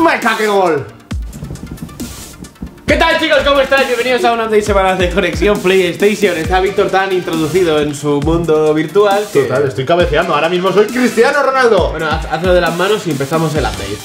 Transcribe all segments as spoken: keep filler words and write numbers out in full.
¡Me cague gol! ¿Qué tal, chicos? ¿Cómo estáis? Bienvenidos a unas seis semanas de Conexión PlayStation. Está Víctor tan introducido en su mundo virtual que... Total, estoy cabeceando. Ahora mismo soy Cristiano Ronaldo. Bueno, haz, hazlo de las manos y empezamos el update.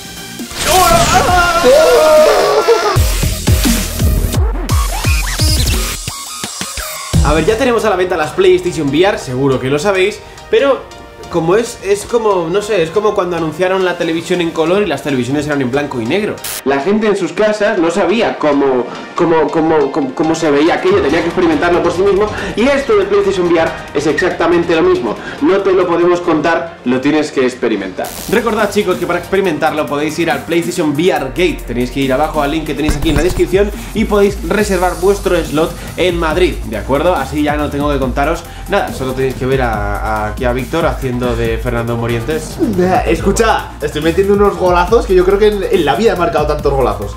A ver, ya tenemos a la venta las PlayStation V R, seguro que lo sabéis, pero como es, es como, no sé, es como cuando anunciaron la televisión en color y las televisiones eran en blanco y negro. La gente en sus casas no sabía cómo, cómo, cómo, cómo, cómo se veía aquello, tenía que experimentarlo por sí mismo, y esto de PlayStation V R es exactamente lo mismo. No te lo podemos contar, lo tienes que experimentar. Recordad, chicos, que para experimentarlo podéis ir al PlayStation V R Gate. Tenéis que ir abajo al link que tenéis aquí en la descripción y podéis reservar vuestro slot en Madrid, ¿de acuerdo? Así ya no tengo que contaros nada, solo tenéis que ver a, a, aquí a Víctor haciendo de Fernando Morientes. Escucha, estoy metiendo unos golazos que yo creo que en, en la vida he marcado tantos golazos.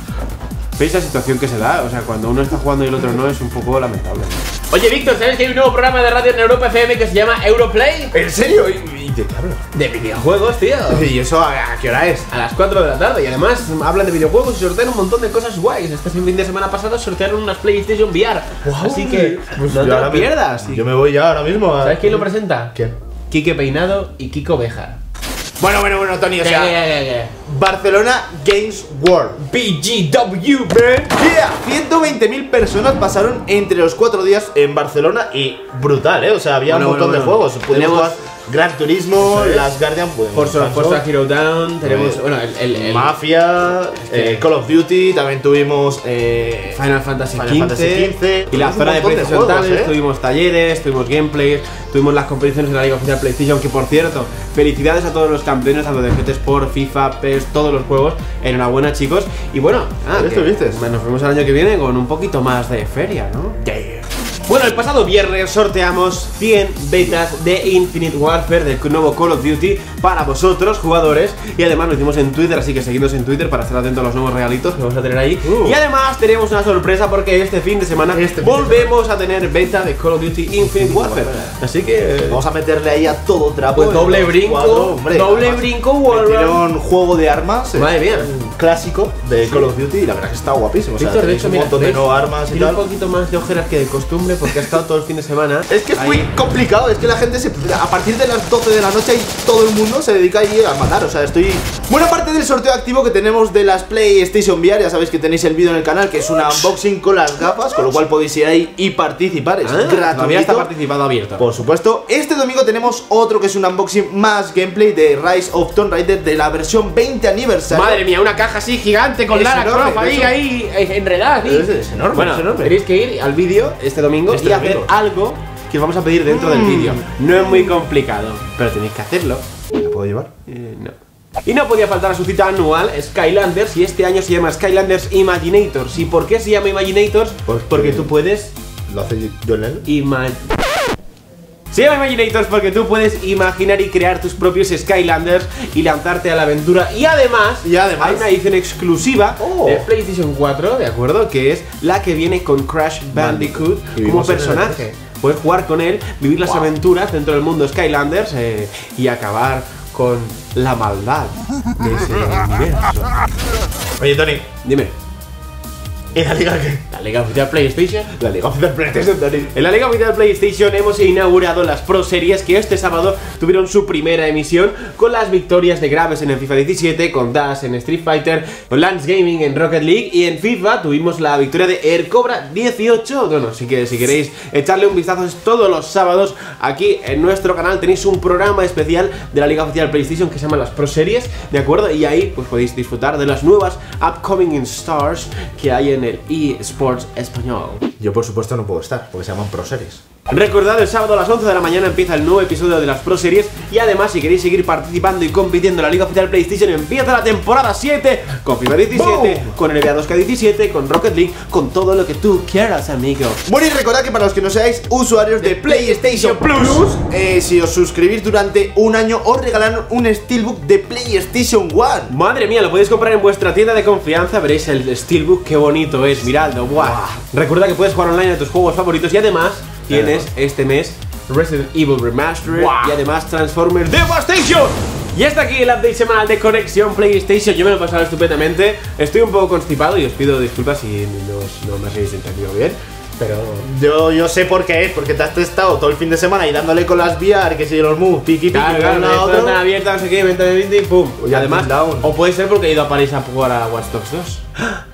¿Veis la situación que se da? O sea, cuando uno está jugando y el otro no, es un poco lamentable. Oye, Víctor, ¿sabes que hay un nuevo programa de radio en Europa F M que se llama Europlay? ¿En serio? ¿Y, y de qué hablo? De videojuegos, tío. ¿Y eso a, a qué hora es? A las cuatro de la tarde. Y además hablan de videojuegos y sortean un montón de cosas guays. Este fin de semana pasado sortearon unas PlayStation V R. Wow, Así que pues no te ahora lo me- pierdas. Yo me voy ya ahora mismo a... ¿Sabes quién lo presenta? ¿Quién? Quique Peinado y Kiko Bejar. Bueno, bueno, bueno, Tony, o ¿Qué, sea... qué, qué, qué? Barcelona Games World. B G W, man. Yeah, ciento veinte mil personas pasaron entre los cuatro días en Barcelona y brutal, ¿eh? O sea, había Bueno, un montón bueno, de bueno. juegos. Pudimos Tenemos- jugar Gran Turismo, Eso es. Las Guardian, pues, Forza, Hanzo, Forza Hero Down. Tenemos, Eh, bueno, el, el, el Mafia, eh, Call of Duty, también tuvimos eh, Final Fantasy Final quince, Fantasy quince, y la un zona de montón de PlayStation juegos, Talents, ¿eh? tuvimos talleres, tuvimos gameplays, tuvimos las competiciones de la Liga Oficial PlayStation, que por cierto, felicidades a todos los campeones, tanto de G T Sport, FIFA, P E S, todos los juegos, enhorabuena, chicos, y bueno, ah, ¿Viste, que viste? nos vemos el año que viene con un poquito más de feria, ¿no? Bueno, el pasado viernes sorteamos cien betas de Infinite Warfare, del nuevo Call of Duty, para vosotros, jugadores. Y además lo hicimos en Twitter, así que seguidnos en Twitter para estar atentos a los nuevos regalitos que vamos a tener ahí. Uh. Y además tenemos una sorpresa porque este fin de semana Este fin de volvemos a tener beta de Call of Duty Infinite Warfare. Así que... Vamos a meterle ahí a todo trapo. Pues en doble los brinco, cuatro, hombre, doble además, brinco, Warfare. metieron juego de armas, eh, Madre mía. un clásico de Call of Duty y la verdad que está guapísimo. O sea, Víctor, de tenéis hecho, un mira, montón de ¿ves? nuevas armas y Tiene un tal. poquito más de ojeras que de costumbre porque ha estado todo el fin de semana. Es que es ahí. muy complicado, es que la gente se, a partir de las doce de la noche y todo el mundo se dedica ahí a matar, o sea, estoy... Buena parte del sorteo activo que tenemos de las PlayStation V R, ya sabéis que tenéis el vídeo en el canal, que es un unboxing con las gafas, con lo cual podéis ir ahí y participar, es Ah, gratuito. todavía está participado abierto. Por supuesto, este domingo tenemos otro que es un unboxing más gameplay de Rise of Tomb Raider de la versión veinte aniversario. Madre mía, una caja así gigante con Es Lara enorme, Croft ahí, de hecho. ahí, eh, enredada, ¿sí? Es, es enorme, Bueno, es enorme. tenéis que ir al vídeo este domingo Este y hacer domingo. algo que os vamos a pedir dentro del Mm. vídeo. No es muy complicado, pero tenéis que hacerlo. ¿La puedo llevar? Eh, no. Y no podía faltar a su cita anual Skylanders, y este año se llama Skylanders Imaginators. ¿Y por qué se llama Imaginators? Porque- Porque tú puedes ¿Lo hace John Lennon? Ima- Se llama Imaginators porque tú puedes imaginar y crear tus propios Skylanders y lanzarte a la aventura. Y además, Y además- hay una edición exclusiva Oh. de PlayStation cuatro, ¿de acuerdo? Que es la que viene con Crash Bandicoot Y como vimos en el personaje. E tres. Puedes jugar con él, vivir las Wow. aventuras dentro del mundo Skylanders eh, y acabar con la maldad de ese universo. Oye, Tony, Dime, ¿y la liga qué? ¿la Liga Oficial PlayStation? La liga oficial PlayStation, Tony. En la Liga Oficial PlayStation hemos inaugurado las Pro Series que este sábado tuvieron su primera emisión con las victorias de Graves en el FIFA diecisiete, con Dash en Street Fighter, con Lance Gaming en Rocket League y en FIFA tuvimos la victoria de Air Cobra dieciocho. Bueno, así que si queréis echarle un vistazo es todos los sábados aquí en nuestro canal tenéis un programa especial de la Liga Oficial PlayStation que se llama las Pro Series, ¿de acuerdo? Y ahí pues podéis disfrutar de las nuevas Upcoming Stars que hay en el eSports español. Yo, por supuesto, no puedo estar, porque se llaman Pro Series. Recordad, el sábado a las once de la mañana empieza el nuevo episodio de las Pro Series. Y además, si queréis seguir participando y compitiendo en la Liga Oficial PlayStation, empieza la temporada siete con FIFA diecisiete, ¡Boom! con N B A dos K diecisiete, con Rocket League, con todo lo que tú quieras, amigo. Bueno, y recordad que para los que no seáis usuarios de PlayStation Plus, eh, si os suscribís durante un año, os regalan un Steelbook de PlayStation One. Madre mía, lo podéis comprar en vuestra tienda de confianza. Veréis el Steelbook, qué bonito es, miradlo, ¡buah! Recuerda que puedes jugar online a tus juegos favoritos y además tienes este mes Resident Evil Remastered ¡Buah! y además Transformers Devastation. Y hasta aquí el update semanal de Conexión PlayStation. Yo me lo he pasado estupendamente. Estoy un poco constipado y os pido disculpas si no, no me habéis entendido bien. Pero Yo, yo sé por qué es, porque te has testado todo el fin de semana y dándole con las V R, que si los moves, piqui piqui, claro, de claro, un lado a esto otro. está abierta, no sé qué, vente, vente y pum. Y Ya además, down. o puede ser porque he ido a París a jugar a Watch Dogs dos.